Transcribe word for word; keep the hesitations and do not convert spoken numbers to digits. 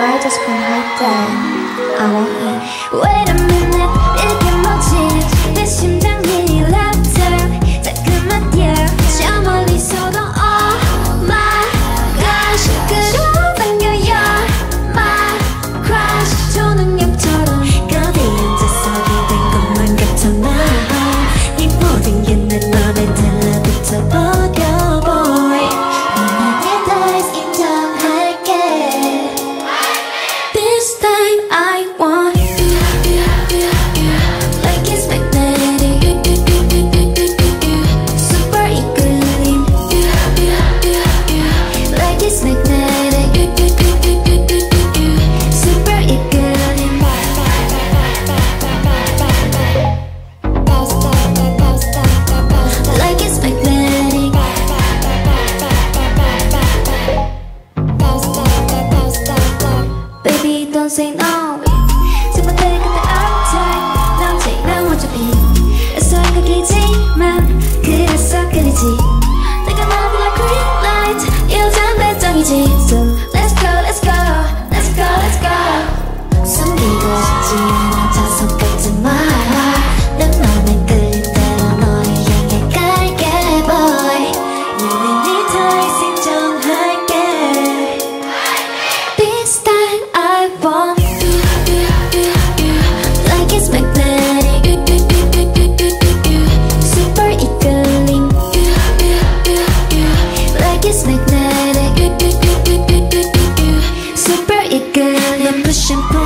I just wanna hide that I want you. Wait a minute, 이게 뭐지? 내 심장이 laptop 자꾸만 yeah. 저 멀리서도 oh my gosh 끌어당겨 you're my crush 초능력처럼 거기 앉아서 기댄 것만 같아 나 이 모든 게 내 맘에 달라붙어 버려 boy 너에게 다시 인정할게 This time I want you like it's magnetic super equilibrium like it's magnetic super equilibrium like it's magnetic baby don't say no 정말 내 곁에 uptight 난 지금 어차피 애써가기지만 그래서 끌리지 내가 널 like green light 여전 배짱이지 So let's go let's go let's go let's go 숨기고 싶지 않아 자석 같은 말 내 맘에 끌린 대로 너를 향해 갈게 boy 영원히 더 이상 인정할게 This time I want like it's magnetic super equilibrium like it's magnetic super equilibrium push and pull